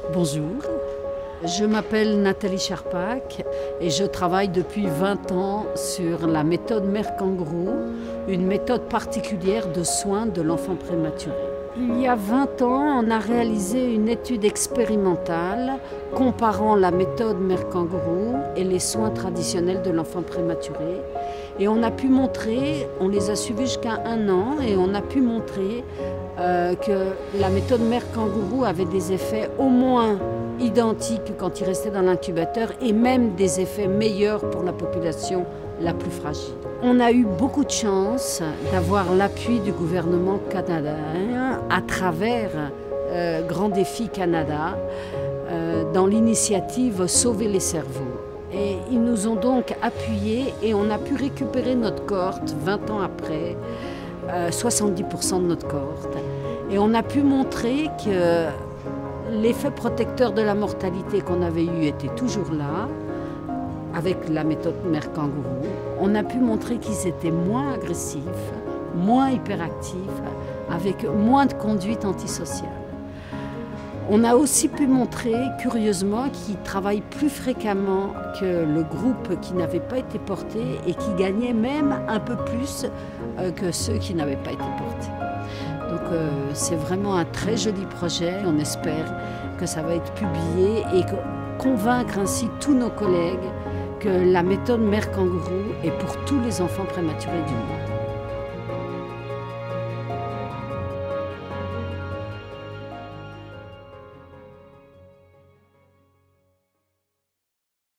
Bonjour, je m'appelle Nathalie Charpak et je travaille depuis 20 ans sur la méthode Mère Kangourou, une méthode particulière de soins de l'enfant prématuré. Il y a 20 ans, on a réalisé une étude expérimentale comparant la méthode Mère Kangourou et les soins traditionnels de l'enfant prématuré. Et on a pu montrer, on les a suivis jusqu'à 1 an, et on a pu montrer que la méthode Mère Kangourou avait des effets au moins identiques quand il restait dans l'incubateur et même des effets meilleurs pour la population la plus fragile. On a eu beaucoup de chance d'avoir l'appui du gouvernement canadien à travers Grand Défi Canada dans l'initiative Sauver les cerveaux. Et ils nous ont donc appuyés et on a pu récupérer notre cohorte 20 ans après, 70% de notre cohorte. Et on a pu montrer que l'effet protecteur de la mortalité qu'on avait eu était toujours là, avec la méthode Mère Kangourou. On a pu montrer qu'ils étaient moins agressifs, moins hyperactifs, avec moins de conduite antisociale. On a aussi pu montrer, curieusement, qu'ils travaillent plus fréquemment que le groupe qui n'avait pas été porté et qui gagnait même un peu plus que ceux qui n'avaient pas été portés. Donc c'est vraiment un très joli projet. On espère que ça va être publié et convaincre ainsi tous nos collègues que la méthode Mère Kangourou est pour tous les enfants prématurés du monde.